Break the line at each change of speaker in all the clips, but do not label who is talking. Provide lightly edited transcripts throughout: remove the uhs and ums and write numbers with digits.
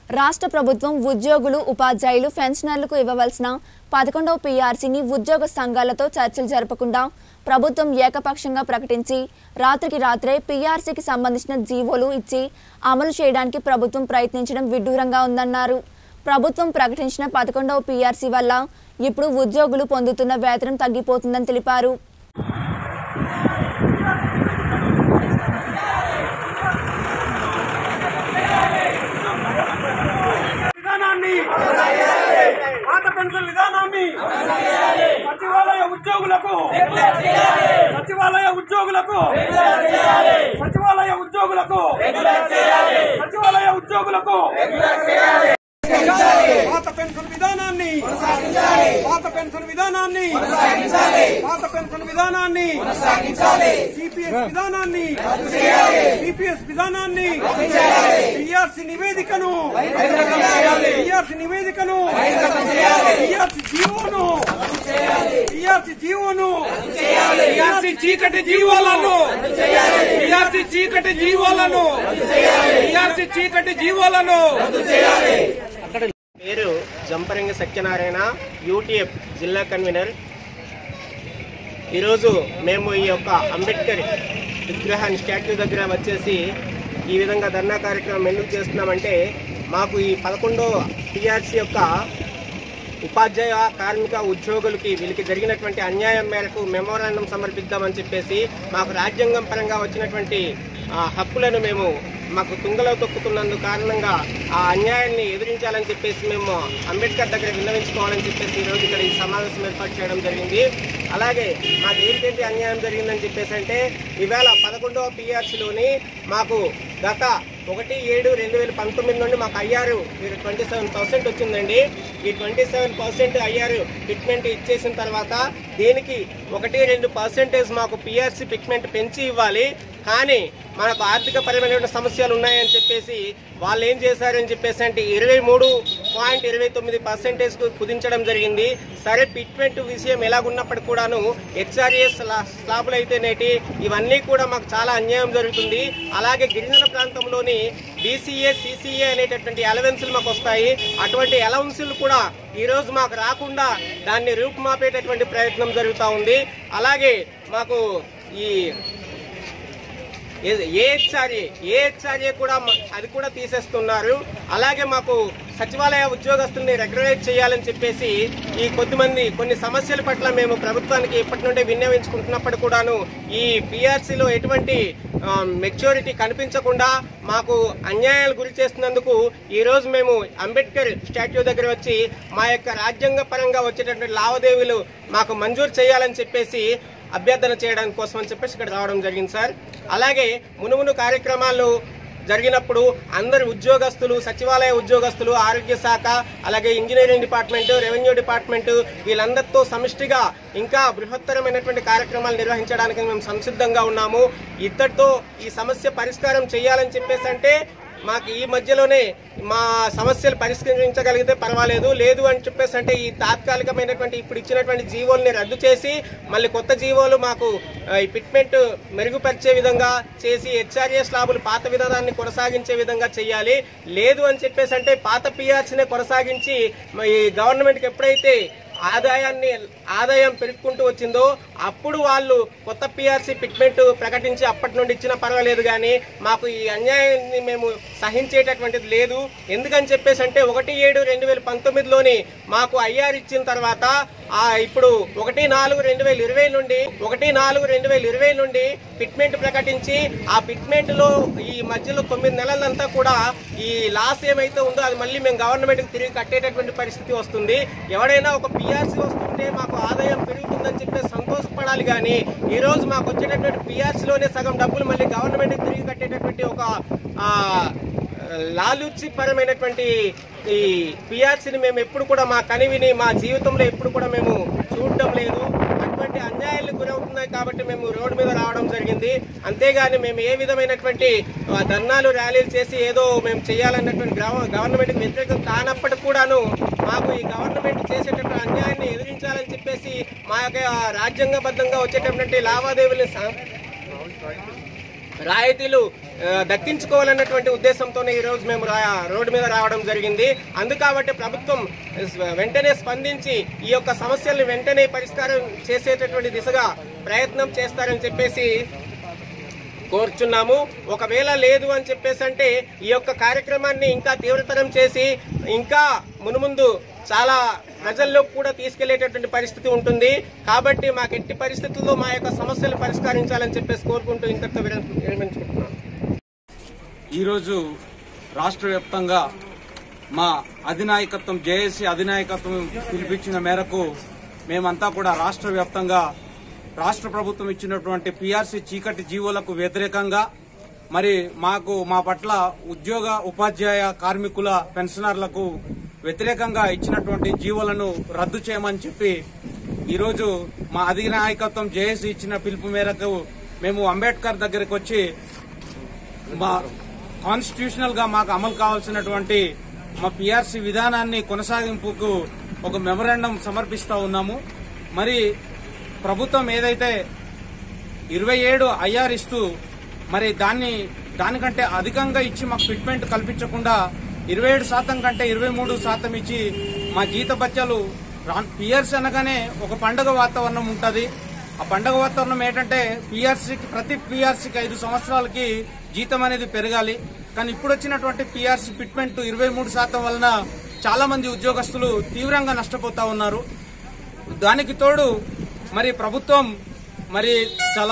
రాష్ట్ర ప్రభుత్వం ఉద్యోగులు ఉపాధ్యాయులు పెన్షనర్లకు ఇవ్వవలసిన 11వ పీఆర్సీని ఉద్యోగ సంఘాలతో చర్చలు జరపకుండా ప్రభుత్వం ఏకపక్షంగా ప్రకటించి రాత్రికి రాత్రే పీఆర్సీకి సంబంధించిన జీవోలు ఇచ్చి అమలు చేయడానికి ప్రభుత్వం ప్రయత్నించడం విడ్డూరంగా ఉందన్నారు. ప్రభుత్వం ప్రకటించిన 11వ పీఆర్సీ వల్ల ఇప్పుడు ఉద్యోగులు పొందుతున్న వేతనం తగ్గిపోతుందని తెలిపారు.
సచివాలయ ఉద్యోగులకు పాత పెన్షన్ విధానాన్ని సిపిఎస్ విధానాన్ని పీఆర్సీ నివేదికను చీకటి జీవోలను
పేరు జంపరంగి సత్యనారాయణ, యూటీఎఫ్ జిల్లా కన్వీనర్. ఈరోజు మేము ఈ యొక్క అంబేద్కర్ విగ్రహాన్ని స్టాట్యూ దగ్గర వచ్చేసి ఈ విధంగా ధర్నా కార్యక్రమం ఎందుకు చేస్తున్నామంటే, మాకు ఈ 11వ పీఆర్సీ యొక్క ఉపాధ్యాయ కార్మిక ఉద్యోగులకి వీళ్ళకి జరిగినటువంటి అన్యాయం మేరకు మెమోరాండం సమర్పిద్దామని చెప్పేసి మాకు రాజ్యాంగం పరంగా వచ్చినటువంటి హక్కులను మాకు తుంగలో తొక్కుతున్నందుకు కారణంగా ఆ అన్యాయాన్ని ఎదిరించాలని చెప్పేసి మేము అంబేద్కర్ దగ్గర విన్నవించుకోవాలని చెప్పేసి ఈరోజు ఇక్కడ ఈ సమావేశం ఏర్పాటు చేయడం జరిగింది. అలాగే మాకు ఏంటంటే అన్యాయం జరిగిందని చెప్పేసి అంటే, ఈవేళ 11వ పీఆర్సీలోని మాకు గత 1/7/2019 నుండి మాకు ఐఆర్ 27% వచ్చిందండి. ఈ 27% ఐఆర్ ఫిట్మెంట్ ఇచ్చేసిన తర్వాత దీనికి 1-2% మాకు పీఆర్సీ ఫిట్మెంట్ పెంచి ఇవ్వాలి. కానీ మనకు ఆర్థిక పరమైన సమస్యలు ఉన్నాయని చెప్పేసి వాళ్ళు ఏం చేశారని చెప్పేసి అంటే 23.29% కుదించడం జరిగింది. సరే, ఫిట్మెంట్ విషయం ఎలాగున్నప్పటికీ కూడాను హెచ్ఆర్ఏఎస్ స్లాబులు అయితేనేటి ఇవన్నీ కూడా మాకు చాలా అన్యాయం జరుగుతుంది. అలాగే గిరిజన ప్రాంతంలోని బీసీఏ సిసిఏ అనేటటువంటి అలవెన్సులు మాకు వస్తాయి. అటువంటి అలవెన్సులు కూడా ఈరోజు మాకు రాకుండా దాన్ని రూపుమాపేటటువంటి ప్రయత్నం జరుగుతూ ఉంది. అలాగే మాకు ఈ ఏహెచ్ఆర్ఏ కూడా అది కూడా తీసేస్తున్నారు. అలాగే మాకు సచివాలయ ఉద్యోగస్తుల్ని రెగ్యులరైజ్ చేయాలని చెప్పేసి ఈ కొన్ని సమస్యల పట్ల మేము ప్రభుత్వానికి ఇప్పటి నుండే విన్నవించుకుంటున్నప్పటికీ కూడాను ఈ పీఆర్సీలో ఎటువంటి మెచ్యూరిటీ కనిపించకుండా మాకు అన్యాయాలు గురి చేస్తున్నందుకు ఈరోజు మేము అంబేద్కర్ స్టాట్యూ దగ్గర వచ్చి మా యొక్క రాజ్యాంగ పరంగా వచ్చేటటువంటి లావాదేవీలు మాకు మంజూరు చేయాలని చెప్పేసి అభ్యర్థన చేయడానికి కోసం అని చెప్పేసి ఇక్కడ రావడం జరిగింది సార్. అలాగే మునుమును కార్యక్రమాలు జరిగినప్పుడు అందరు ఉద్యోగస్తులు, సచివాలయ ఉద్యోగస్తులు, ఆరోగ్య శాఖ, అలాగే ఇంజనీరింగ్ డిపార్ట్మెంట్, రెవెన్యూ డిపార్ట్మెంట్ వీళ్ళందరితో సమిష్టిగా ఇంకా బృహత్తరమైనటువంటి కార్యక్రమాలు నిర్వహించడానికి మేము సంసిద్ధంగా ఉన్నాము. ఇద్దరితో ఈ సమస్య పరిష్కారం చేయాలని చెప్పేసి అంటే మాకు ఈ మధ్యలోనే మా సమస్యలు పరిష్కరించగలిగితే పర్వాలేదు, లేదు అని చెప్పేసి అంటే ఈ తాత్కాలికమైనటువంటి ఇప్పుడు ఇచ్చినటువంటి జీవోల్ని రద్దు చేసి మళ్ళీ కొత్త జీవోలు మాకు ఈ ఫిట్మెంట్ మెరుగుపరిచే విధంగా చేసి హెచ్ఆర్ఏ స్లాబులు పాత విధానాన్ని కొనసాగించే విధంగా చేయాలి. లేదు అని చెప్పేసి అంటే పాత పీఆర్సీనే కొనసాగించి ఈ గవర్నమెంట్కి ఎప్పుడైతే ఆదాయం పెరుగుకుంటూ వచ్చిందో అప్పుడు వాళ్ళు కొత్త పీఆర్సీ ఫిట్మెంట్ ప్రకటించి అప్పటి నుండి ఇచ్చినా పర్వాలేదు. కానీ మాకు ఈ అన్యాయాన్ని మేము సహించేటటువంటిది లేదు. ఎందుకని చెప్పేసి అంటే 1/7/2019లోని మాకు ఐఆర్ ఇచ్చిన తర్వాత ఇప్పుడు 1/4/2020 నుండి ఫిట్మెంట్ ప్రకటించి ఆ ఫిట్మెంట్ లో ఈ మధ్యలో 9 నెలలంతా కూడా ఈ లాస్ ఏమైతే ఉందో అది మళ్ళీ మేము గవర్నమెంట్కి తిరిగి కట్టేటటువంటి పరిస్థితి వస్తుంది. ఎవడైనా ఒక పీఆర్సీ వస్తుంటే మాకు ఆదాయం పెరుగుతుందని చెప్పి సంతోషపడాలి. కానీ ఈ రోజు మాకు వచ్చేటటువంటి పీఆర్సీలోనే సగం డబ్బులు మళ్ళీ గవర్నమెంట్కి తిరిగి కట్టేటటువంటి ఒక లాలూచిపరమైనటువంటి ఈ పీఆర్సీని మేము ఎప్పుడు కూడా మా కనివిని మా జీవితంలో ఎప్పుడు కూడా మేము చూడటం లేదు. అటువంటి అన్యాయాలకు గురవుతున్నాయి కాబట్టి మేము రోడ్డు మీద రావడం జరిగింది. అంతేగాని మేము ఏ విధమైనటువంటి ధర్నాలు ర్యాలీలు చేసి ఏదో మేము చేయాలన్నటువంటి గవర్నమెంట్కి వ్యతిరేకం కానప్పటికి కూడాను మాకు ఈ గవర్నమెంట్ చేసేటటువంటి అన్యాయాన్ని ఎదిరించాలని చెప్పేసి మా యొక్క రాజ్యాంగబద్ధంగా వచ్చేటటువంటి లావాదేవీలు రాయితీలు దక్కించుకోవాలన్నటువంటి ఉద్దేశంతోనే ఈరోజు మేము రోడ్డు మీద రావడం జరిగింది. అందుకాబట్టి ప్రభుత్వం వెంటనే స్పందించి ఈ యొక్క సమస్యల్ని వెంటనే పరిష్కారం చేసేటటువంటి దిశగా ప్రయత్నం చేస్తారని చెప్పేసి కోరుచున్నాము. ఒకవేళ లేదు అని చెప్పేసి అంటే ఈ యొక్క కార్యక్రమాన్ని ఇంకా తీవ్రతరం చేసి ఇంకా మునుముందు చాలా ప్రజల్లో కూడా తీసుకెళ్లేటటువంటి పరిస్థితి ఉంటుంది. కాబట్టి మాకు ఎట్టి పరిస్థితుల్లో మా యొక్క సమస్యలు పరిష్కరించాలని చెప్పేసి కోరుకుంటూ ఇంతటితో విరమించుకుంటున్నాను.
ఈరోజు రాష్ట్ర వ్యాప్తంగా మా అధినాయకత్వం జేఏసీ అధినాయకత్వం పిలిపించిన మేరకు మేమంతా కూడా రాష్ట్ర వ్యాప్తంగా రాష్ట్ర ప్రభుత్వం ఇచ్చినటువంటి పీఆర్సీ చీకటి జీవోలకు వ్యతిరేకంగా మరి మా పట్ల ఉద్యోగ ఉపాధ్యాయ కార్మికుల పెన్షనర్లకు వ్యతిరేకంగా ఇచ్చినటువంటి జీవోలను రద్దు చేయమని చెప్పి ఈరోజు మా అధినాయకత్వం జేఏసీ ఇచ్చిన పిలుపు మేరకు మేము అంబేద్కర్ దగ్గరికి వచ్చి మా కాన్స్టిట్యూషనల్ గా మాకు అమలు కావాల్సినటువంటి మా పీఆర్సీ విధానాన్ని కొనసాగింపుకు ఒక మెమరాండం సమర్పిస్తా ఉన్నాము. మరి ప్రభుత్వం ఏదైతే 27 ఐఆర్ ఇస్తూ మరి దానికంటే అధికంగా ఇచ్చి మాకు ఫిట్మెంట్ కల్పించకుండా 27% కంటే 23% ఇచ్చి మా జీత బత్యాలు పీఆర్సీ అనగానే ఒక పండుగ వాతావరణం ఉంటుంది. ఆ పండుగ వాతావరణం ఏంటంటే ప్రతి పీఆర్సీకి 5 సంవత్సరాలకి జీతం అనేది పెరగాలి. కానీ ఇప్పుడు వచ్చినటువంటి పీఆర్సీ ఫిట్మెంట్ 23% వలన చాలా మంది ఉద్యోగస్తులు తీవ్రంగా నష్టపోతా ఉన్నారు. దానికి తోడు మరి ప్రభుత్వం మరి చాలా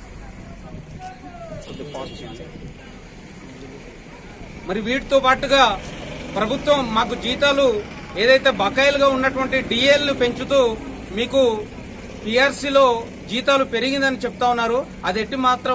మరి వీటితో పాటుగా ప్రభుత్వం మాకు జీతాలు ఏదైతే బకాయిలుగా ఉన్నటువంటి డిఏలు పెంచుతూ మీకు పీఆర్సీలో జీతాలు పెరిగిందని చెప్తా ఉన్నారు. అది ఎట్టి మాత్రం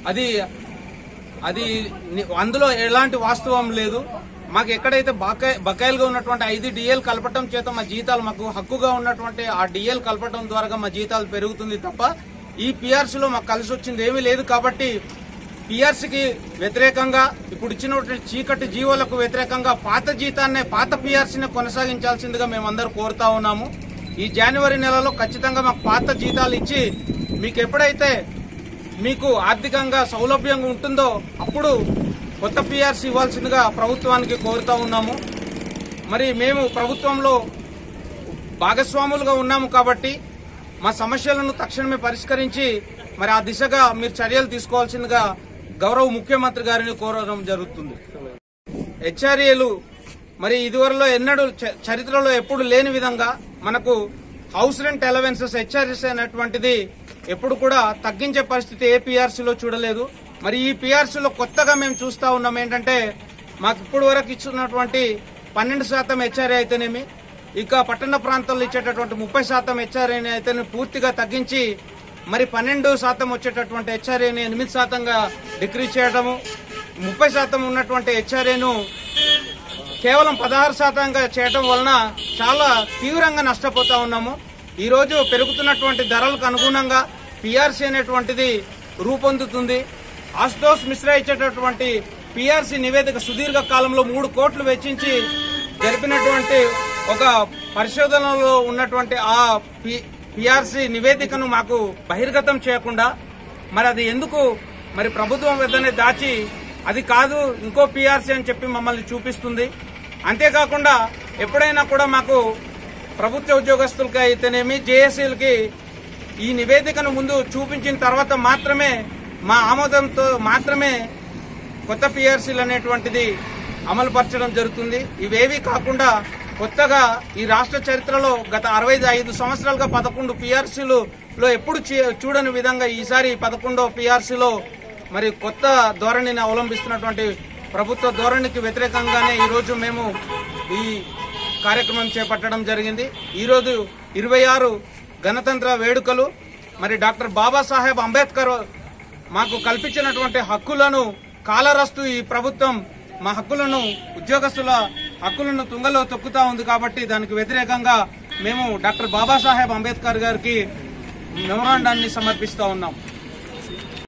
అది అందులో ఎలాంటి వాస్తవం లేదు. మాకు ఎక్కడైతే బకాయిలుగా ఉన్నటువంటి 5 డిఏలు కలపటం చేత మా జీతాలు మాకు హక్కుగా ఉన్నటువంటి ఆ డిఏలు కలపటం ద్వారా మా జీతాలు పెరుగుతుంది తప్ప ఈ పీఆర్సీలో మాకు కలిసి వచ్చింది ఏమీ లేదు. కాబట్టి పీఆర్సీకి వ్యతిరేకంగా ఇప్పుడు ఇచ్చినటువంటి చీకటి జీవోలకు వ్యతిరేకంగా పాత పీఆర్సీని కొనసాగించాల్సిందిగా మేమందరూ కోరుతా ఉన్నాము. ఈ జనవరి నెలలో ఖచ్చితంగా మాకు పాత జీతాలు ఇచ్చి మీకు ఎప్పుడైతే మీకు ఆర్థికంగా సౌలభ్యంగా ఉంటుందో అప్పుడు కొత్త పీఆర్సీ ఇవ్వాల్సిందిగా ప్రభుత్వానికి కోరుతా ఉన్నాము. మరి మేము ప్రభుత్వంలో భాగస్వాములుగా ఉన్నాము కాబట్టి మా సమస్యలను తక్షణమే పరిష్కరించి మరి ఆ దిశగా మీరు చర్యలు తీసుకోవాల్సిందిగా గౌరవ ముఖ్యమంత్రి గారిని కోరడం జరుగుతుంది. హెచ్ఆర్ఏలు మరి ఇదివరలో ఎన్నడూ చరిత్రలో ఎప్పుడు లేని విధంగా మనకు హౌస్ రెంట్ అలవెన్సెస్ హెచ్ఆర్ఎస్ అనేటువంటిది ఎప్పుడు కూడా తగ్గించే పరిస్థితి ఏ పీఆర్సీలో చూడలేదు. మరి ఈ పీఆర్సీలో కొత్తగా మేము చూస్తా ఉన్నాం ఏంటంటే మాకు ఇప్పుడు వరకు ఇచ్చినటువంటి 12% హెచ్ఆర్ఏ అయితేనేమి ఇక పట్టణ ప్రాంతాల్లో ఇచ్చేటటువంటి 30% హెచ్ఆర్ఏ అయితేనే పూర్తిగా తగ్గించి మరి 12% వచ్చేటటువంటి హెచ్ఆర్ఏని 8%గా డిక్రీజ్ చేయడము, 30% ఉన్నటువంటి హెచ్ఆర్ఏను కేవలం 16%గా చేయడం వలన చాలా తీవ్రంగా నష్టపోతా ఉన్నాము. ఈ రోజు పెరుగుతున్నటువంటి ధరలకు అనుగుణంగా పీఆర్సీ అనేటువంటిది రూపొందుతుంది. ఆశుతోష్ మిశ్రా ఇచ్చేటటువంటి పీఆర్సీ నివేదిక సుదీర్ఘ కాలంలో 3 కోట్లు వెచ్చించి జరిపినటువంటి ఒక పరిశోధనలో ఉన్నటువంటి ఆ పీఆర్సీ నివేదికను మాకు బహిర్గతం చేయకుండా మరి అది ఎందుకు మరి ప్రభుత్వం వద్దనే దాచి అది కాదు ఇంకో పీఆర్సీ అని చెప్పి మమ్మల్ని చూపిస్తుంది. అంతేకాకుండా ఎప్పుడైనా కూడా మాకు ప్రభుత్వ ఉద్యోగస్తులకి అయితేనేమి జేఏసీలకి ఈ నివేదికను ముందు చూపించిన తర్వాత మాత్రమే మా ఆమోదంతో మాత్రమే కొత్త పీఆర్సీలు అనేటువంటిది అమలు పరచడం జరుగుతుంది. ఇవేవి కాకుండా కొత్తగా ఈ రాష్ట్ర చరిత్రలో గత 65 సంవత్సరాలుగా 11 పీఆర్సీలో ఎప్పుడు చూడని విధంగా ఈసారి 11వ పీఆర్సీలో మరి కొత్త ధోరణిని అవలంబిస్తున్నటువంటి ప్రభుత్వ ధోరణికి వ్యతిరేకంగానే ఈరోజు మేము ఈ కార్యక్రమం చేపట్టడం జరిగింది. ఈరోజు 26 గణతంత్ర వేడుకలు మరి డాక్టర్ బాబాసాహెబ్ అంబేద్కర్ మాకు కల్పించినటువంటి హక్కులను కాలరాస్తూ ఈ ప్రభుత్వం మా హక్కులను ఉద్యోగస్తుల హక్కులను తుంగలో తొక్కుతా ఉంది. కాబట్టి దానికి వ్యతిరేకంగా మేము డాక్టర్ బాబాసాహెబ్ అంబేద్కర్ గారికి మెమరాండాన్ని సమర్పిస్తా ఉన్నాం.